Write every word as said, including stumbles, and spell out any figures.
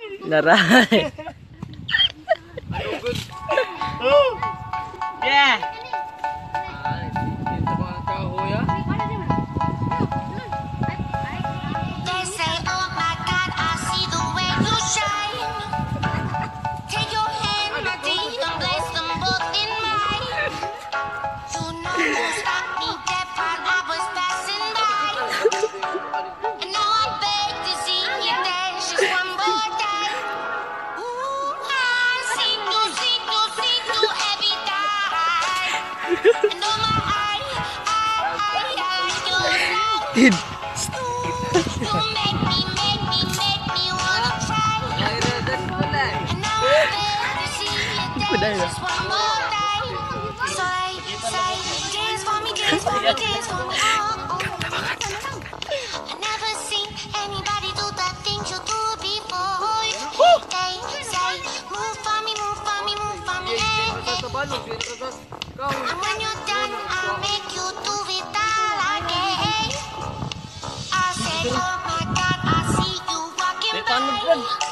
Naray. Yeah. They say, oh my God, I see the way you shine. Take your hand, my deed, and place them both in mine. You know you stopped me dead while I was passing by. And now I beg to see you dance just one more time. Ooh, I see you, see you, see you every time. And oh my, I, I, I like your love. Tid. You make me, make me, make me wanna cry. And now I beg to see you dance just one more time. So I say, dance for me, dance for me, dance for me. Oh, oh. I never seen anybody do the things you do before. They say, move for me, move for me, move for me. Eh, eh. And when you're done, I'll make you do it all again. I said, oh my God, I see you walking by.